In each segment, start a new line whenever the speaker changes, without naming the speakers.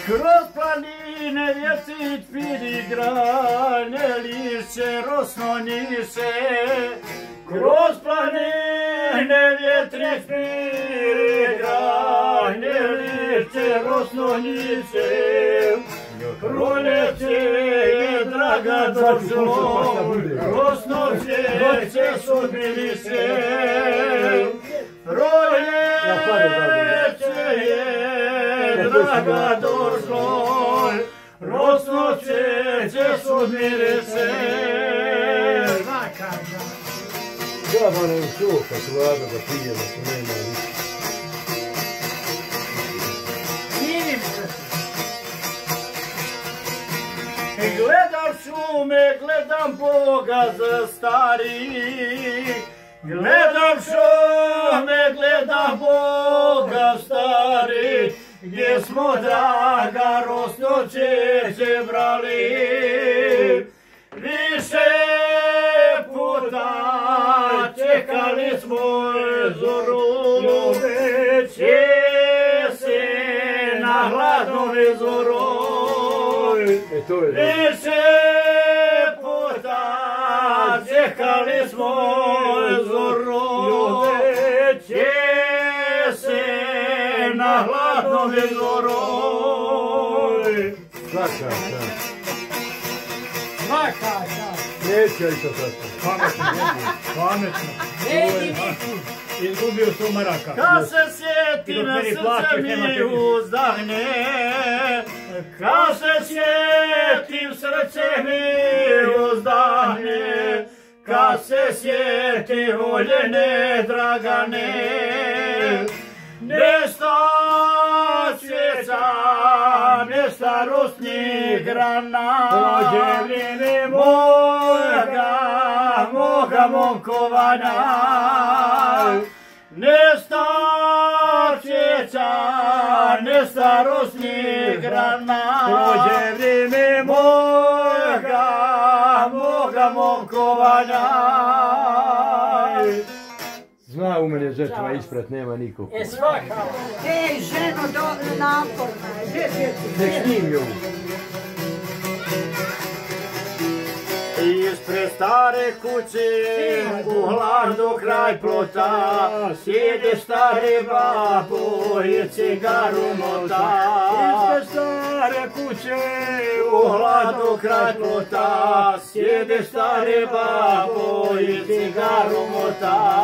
Kroz planine vjecit filigrane, lišće rosno njiše. Kroz planine vjetrit filigrane, lišće rosno njiše. Proljeće je draga došlo, rosno će sudmiriše. Proljeće je draga došlo, rosno će sudmiriše.
Dava nam šoka, vlada da pijemo, što nema više.
Gledam šume, gledam Boga za stari. Gledam šume, gledam Boga stari. Gdje smo draga rosnoće brali. Više puta čekali smo zoru. Ljubeće se na hladnome zoru. Više puta čekali smo zoru. Ljubeće se na hladnome zoru.
Svaka čast.
Svaka čast.
Neće i to sad.
Pametno. Izgubio su maraka. Kad se sjetim, srce mi uzdahne. Kad se sjetim, srce mi uzdahne. Kad se sjeti voljene dragane. Nesta cvijeća, ne starostnih grana. Prođe vrijeme moga momkovanja. Nesta cvijeća, ne starostnih grana. Prođe vrijeme moga momkovanja.
Zna u mene žetva ispred, nema nikog.
Svaka.
Ej, ženo, naporna je.
Nek snimi ovu.
Ispred stare kuće, u hladu kraj plota, sjede stare babo i cigaru mota. Ispred stare kuće, u hladu kraj plota, sjede stare babo i cigaru mota.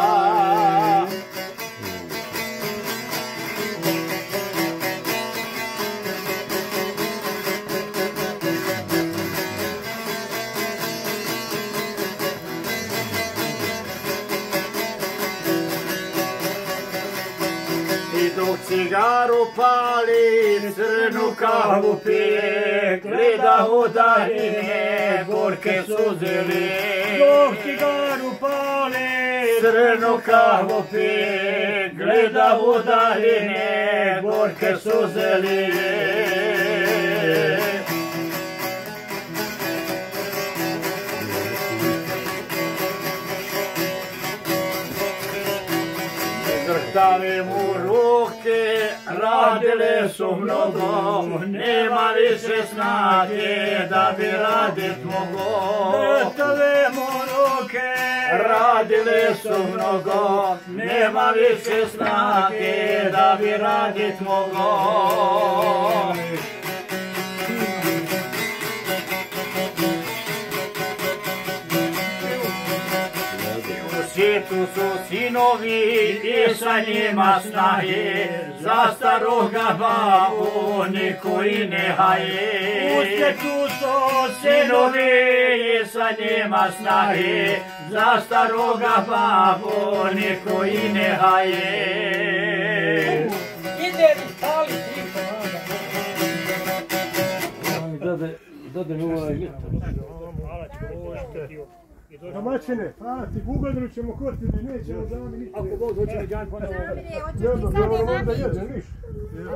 Dok cigaru pali, crnu kavu pije, gleda u daljine, gorke suze lije. Dok cigaru pali, crnu kavu pije, gleda u daljine, gorke suze lije. Zrhtave mu ruke, radile su mnogo, nema više snage da bi radit mogo. Zrhtave mu ruke, radile su mnogo, nema više snage da bi radit mogo. U svijetu su sinovi i sa njima snage, za staroga babu niko i ne haje. U svijetu su sinovi i sa njima snage, za staroga babu niko i ne haje.
Ide mi stali
Dade mi ovaj vjetar.
Domaćine, ti Bugadru ćemo kotiti, nećemo dami nikada.
Ako Bog hoće mi džan ponovo.
Jedno, da jedem viš.